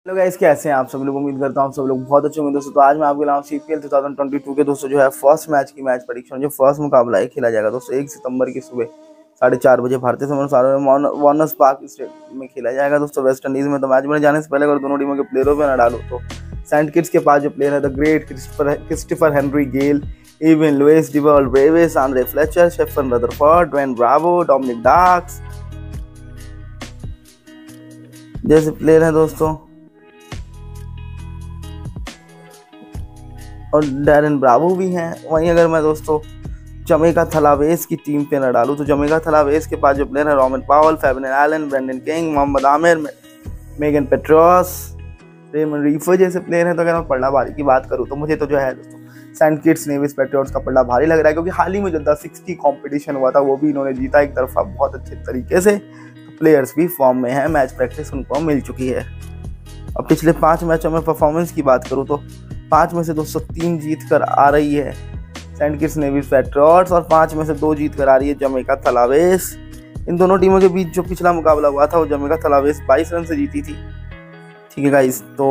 Hello guys, कैसे हैं आप सब लोग। उम्मीद करता हूँ आप सब लोग बहुत अच्छे होंगे दोस्तों। तो आज मैं आपके लाऊं CPL 2022 के दोस्तों जो है फर्स्ट मैच की मैच परीक्षण। जो फर्स्ट मुकाबला है खेला जाएगा दोस्तों 1 सितंबर की सुबह 4:30 बजे भारतीय समय अनुसार वार्नर्स पार्क स्टेडियम में खेला जाएगा दोस्तों वेस्ट इंडीज में। तो मैच में जाने से पहले अगर दोनों टीमों के प्लेयरों पर न डालूं तो सेंट किट्स के पास जो प्लेयर है the great Christopher Henry Gayle, Evin Lewis Dewald Brevis, Andre Fletcher, Sherfane Rutherford, Dwayne Bravo, Dominic Drakes जैसे प्लेयर हैं दोस्तों, और डैरेन ब्रावो भी हैं। वहीं अगर मैं दोस्तों जमैका थलावेस की टीम पे न डालूं तो जमैका थलावेस के पास जो प्लेयर है Rovman Powell, Fabian Allen, Brandon King, Mohammad Amir, Megan Petros, Raymon Reifer जैसे प्लेयर हैं। तो अगर मैं पलड़ा भारी की बात करूं तो मुझे तो जो है दोस्तों सेंट किट्स नेविस पेट्रियोट्स का पलड़ा भारी लग रहा है, क्योंकि हाल ही में जो 1060 कॉम्पिटिशन हुआ था वो भी इन्होंने जीता एक तरफा बहुत अच्छे तरीके से। तो प्लेयर्स भी फॉर्म में है, मैच प्रैक्टिस उनको मिल चुकी है। अब पिछले 5 मैचों में परफॉर्मेंस की बात करूँ तो 5 में से दोस्तों 3 जीत कर आ रही है सेंट किट्स नेविस पेट्रियोट्स और 5 में से 2 जीत कर आ रही है जमैका थलावेस। इन दोनों टीमों के बीच जो पिछला मुकाबला हुआ था वो जमैका थलावेस 22 रन से जीती थी, ठीक है गाइस। तो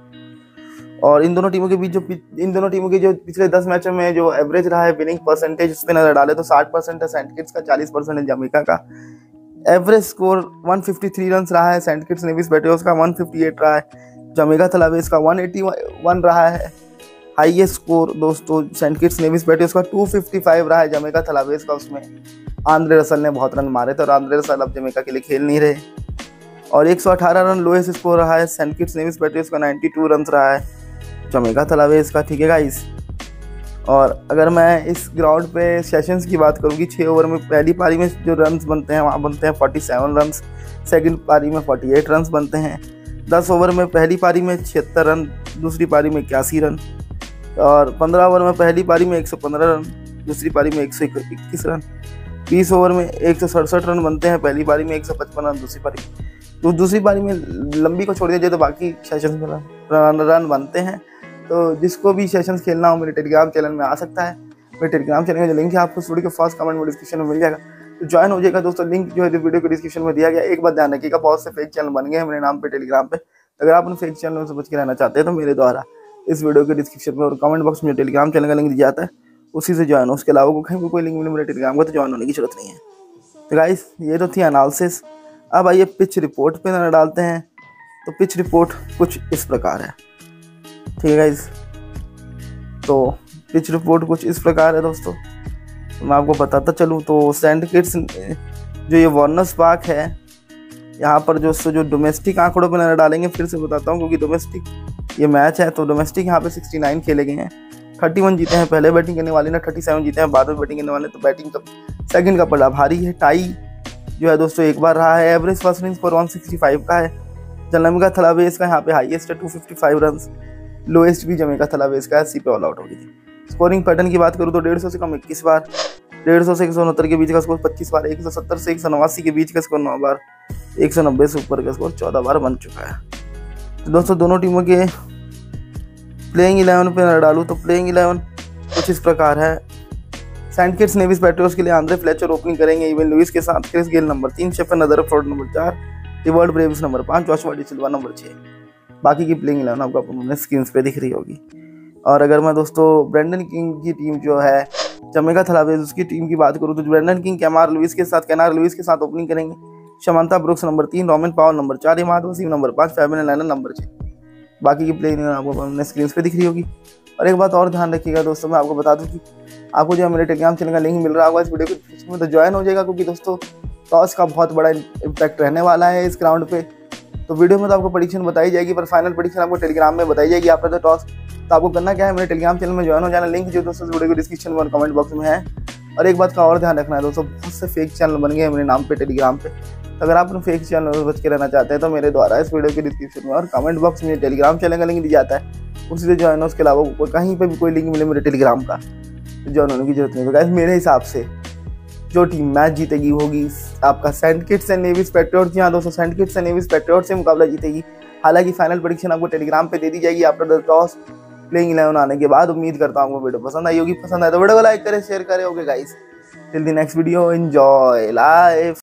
और इन दोनों टीमों के जो पिछले 10 मैचों में जो एवरेज रहा है विनिंग परसेंटेज, उस पर नजर डाले तो 60% है सेंट किट्स का, 40% है जमैका का। एवरेज स्कोर 153 रन रहा है सेंट किट्स नेविस पेट्रियोट्स का, 158 रहा है जमैका थलावेस का, 181 रहा है। हाईएस्ट स्कोर दोस्तों सेंट किट्स नेविस पेट्रियोट्स का 255 रहा है जमैका थलावेस का, उसमें आंद्रे रसल ने बहुत रन मारे थे और आंद्रे रसल अब जमैका के लिए खेल नहीं रहे। और 118 रन लोएस्ट स्कोर रहा है सेंट किट्स नेविस पेट्रियोट्स का, 92 रन रहा है जमैका थलावेस का, ठीक है गाइस। और अगर मैं इस ग्राउंड पे सेशंस की बात करूँ कि 6 ओवर में पहली पारी में जो रन्स बनते हैं वहाँ बनते हैं 47 रन, सेकंड पारी में 48 रन बनते हैं। 10 ओवर में पहली पारी में 76 रन, दूसरी पारी में 81 रन, और 15 ओवर में पहली पारी में 115 रन, दूसरी पारी में 121 रन। 20 ओवर में 167 रन बनते हैं, पहली पारी में 155 रन, दूसरी पारी में लंबी को छोड़ दिया जाए तो बाकी सेशंस में रन बनते हैं। तो जिसको भी सेशंस खेलना हो मेरे टेलीग्राम चैनल में आ सकता है। मेरे टेलीग्राम चैनल का जो लिंक है आपको वीडियो के फर्स्ट कमेंट में डिस्क्रिप्शन में मिल जाएगा, तो ज्वाइन हो जाएगा दोस्तों। लिंक जो है वीडियो के डिस्क्रिप्शन में दिया गया। एक बात ध्यान रखिएगा, बहुत से फेक चैनल बन गए हैं मेरे नाम पे टेलीग्राम पे। अगर आप उन फेक चैनलों से बच के रहना चाहते हैं तो मेरे द्वारा इस वीडियो के डिस्क्रिप्शन में और कमेंट बॉक्स में टेलीग्राम चैनल का लिंक दिया जाता है, उसी से ज्वाइन हो। उसके अलावा कहीं भी कोई लिंक मिले मेरे टेलीग्राम का तो ज्वाइन होने की जरूरत नहीं है। तो गाइस ये तो थी एनालिसिस। अब आइए पिच रिपोर्ट पे नजर डालते हैं। तो पिच रिपोर्ट कुछ इस प्रकार है, ठीक है गाइस। तो पिच रिपोर्ट कुछ इस प्रकार है दोस्तों, तो मैं आपको बताता चलूँ तो सेंट किट्स जो ये वार्नर्स पार्क है, यहाँ पर जो डोमेस्टिक आंकड़ों पर नजर डालेंगे, फिर से बताता हूँ क्योंकि डोमेस्टिक ये मैच है। तो डोमेस्टिक यहाँ पे 69 खेले गए हैं, 31 जीते हैं पहले बैटिंग करने वाले ने, 37 जीते हैं बाद में बैटिंग करने वाले। तो बैटिंग का सेकंड का पड़ा भारी है। टाई जो है दोस्तों एक बार रहा है। एवरेज फर्स्ट इनिंग्स पर 165 का है। जमैका थलावेस का यहाँ पे हाईएस्ट है 255 रन, लोएस्ट भी जमैका थलावेस का 80 पे ऑल आउट हो गई थी। स्कोरिंग पैटर्न की बात करूँ तो 150 से कम 21 बार, 150 से 169 के बीच का स्कोर 25 बार, 170 से 189 के बीच का स्कोर 9 बार, 190 से ऊपर का स्कोर 14 बार बन चुका है। तो दोस्तों दोनों टीमों के प्लेइंग 11 पे न डालूँ तो प्लेइंग 11 कुछ इस प्रकार है। सेंट किट्स नेविस पेट्रियोट्स के लिए आंद्रे फ्लेचर ओपनिंग करेंगे, इवन लुइस के साथ Chris Gayle number 3, Sherfane Rutherford number 4, Dewald Brevis number 5, Joshua da Silva number 6। बाकी की प्लेइंग 11 आपको अपने स्क्रीन पे दिख रही होगी। और अगर मैं दोस्तों ब्रेंडन किंग की टीम जो है जमैका थलावेस उसकी टीम की बात करूँ तो ब्रेंडन किंग केनार लुइस के साथ ओपनिंग करेंगे। Shamarh Brooks number 3, Rovman Powell number 4, Imad Wasim number 5, Fabian Allen number 6। बाकी की प्लेइंग आपको अपने स्क्रीन पे दिख रही होगी। और एक बात और ध्यान रखिएगा दोस्तों, मैं आपको बता दूं कि आपको जो है मेरे टेलीग्राम चैनल का लिंक मिल रहा होगा इस वीडियो के डिस्क्रिप्शन में, तो ज्वाइन हो जाएगा, क्योंकि दोस्तों टॉस का बहुत बड़ा इम्पैक्ट रहने वाला है इस ग्राउंड पे। तो वीडियो में तो आपको प्रेडिक्शन बताई जाएगी, पर फाइनल प्रेडिक्शन आपको टेलीग्राम में बताई जाएगी। आपने तो टॉस तो आपको करना क्या है, मेरे टेलीग्राम चैनल में ज्वाइन हो जाना। लिंक जो दोस्तों वीडियो के डिस्क्रिप्शन में और कमेंट बॉक्स में है। और एक बात का और ध्यान रखना है दोस्तों, बहुत से फेक चैनल बन गए हैं मेरे नाम पे टेलीग्राम पे। तो अगर आप उन फेक चैनल से बच के रहना चाहते हैं तो मेरे द्वारा इस वीडियो के डिस्क्रिप्शन में और कमेंट बॉक्स में टेलीग्राम चैनल का लिंक दिया जाता है, उसी से ज्वाइन हो। उसके अलावा कहीं पे भी कोई लिंक मिले मेरे टेलीग्राम का तो ज्वाइन होने की जरूरत नहीं। तो गाइस मेरे हिसाब से जो टीम मैच जीतेगी होगी आपका Saint Kitts and Nevis Patriots. यहाँ दोस्तों Saint Kitts and Nevis Patriots से मुकाबला जीतेगी। हालांकि फाइनल प्रेडिक्शन आपको टेलीग्राम पे दे दी जाएगी आफ्टर द टॉस प्लेइंग 11 आने के बाद। उम्मीद करता हूँ वीडियो पसंद आई होगी। पसंद आए तो वीडियो को लाइक करें, शेयर करें। Okay guys, till the next video, enjoy life.